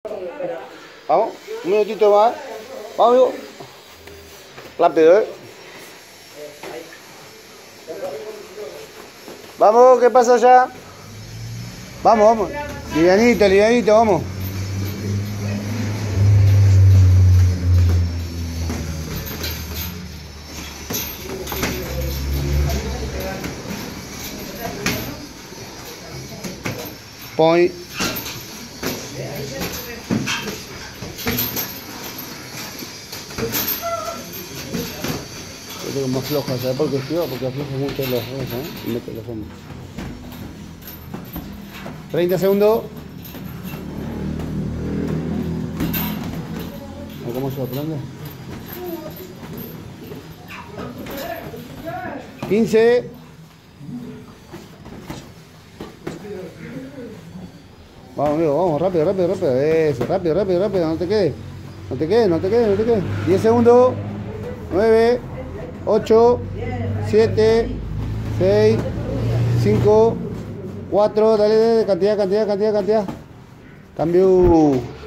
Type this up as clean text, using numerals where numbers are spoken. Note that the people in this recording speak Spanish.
Vamos, un minutito más. Vamos, amigo. Rápido, Vamos, ¿qué pasa allá? Vamos, vamos. Livianito, livianito, vamos. Point. Yo tengo más floja, ¿sabes por qué esquiva? Porque afloja mucho los dedos, y mete los hombros. 30 segundos. ¿Cómo se aprende? 15. Vamos, amigo, vamos, rápido, rápido, rápido. Eso, rápido, rápido, rápido. No te quedes. No te quedes, no te quedes, no te quedes. 10 segundos. 9, 8, 7, 6, 5, 4. Dale, dale, cantidad, cantidad, cantidad, cantidad. Cambio.